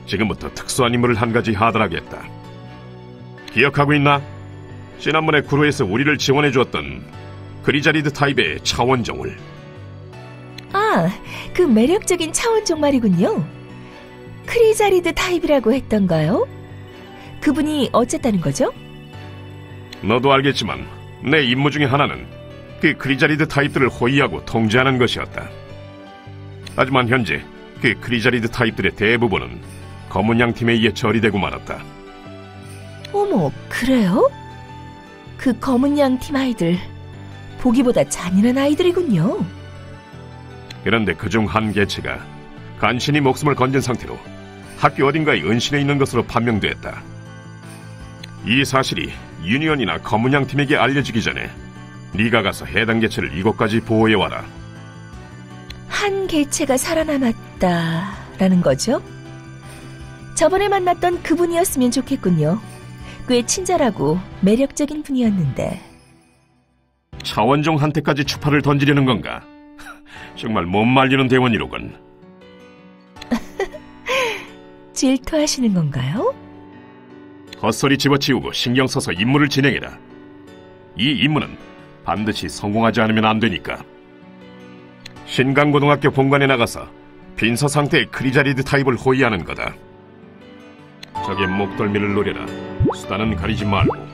지금부터 특수한 임무를 한 가지 하달하겠다. 기억하고 있나? 지난번에 구로에서 우리를 지원해 주었던 그리자리드 타입의 차원종을. 아, 그 매력적인 차원종 말이군요. 크리자리드 타입이라고 했던가요? 그분이 어쨌다는 거죠? 너도 알겠지만 내 임무 중에 하나는 그 크리자리드 타입들을 호위하고 통제하는 것이었다. 하지만 현재 그 크리자리드 타입들의 대부분은 검은 양 팀에 의해 처리되고 말았다. 어머, 그래요? 그 검은 양 팀 아이들, 보기보다 잔인한 아이들이군요. 그런데 그중 한 개체가 간신히 목숨을 건진 상태로 학교 어딘가에 은신해 있는 것으로 판명됐다. 이 사실이 유니언이나 검은 양 팀에게 알려지기 전에 네가 가서 해당 개체를 이곳까지 보호해와라. 한 개체가 살아남았다라는 거죠? 저번에 만났던 그분이었으면 좋겠군요. 꽤 친절하고 매력적인 분이었는데. 차원종한테까지 추파를 던지려는 건가? 정말 못 말리는 대원이로군. 질투하시는 건가요? 헛소리 집어치우고 신경 써서 임무를 진행해라. 이 임무는 반드시 성공하지 않으면 안 되니까. 신강고등학교 본관에 나가서 빈서 상태의 크리자리드 타입을 호위하는 거다. 적의 목덜미를 노려라. 수단은 가리지 말고.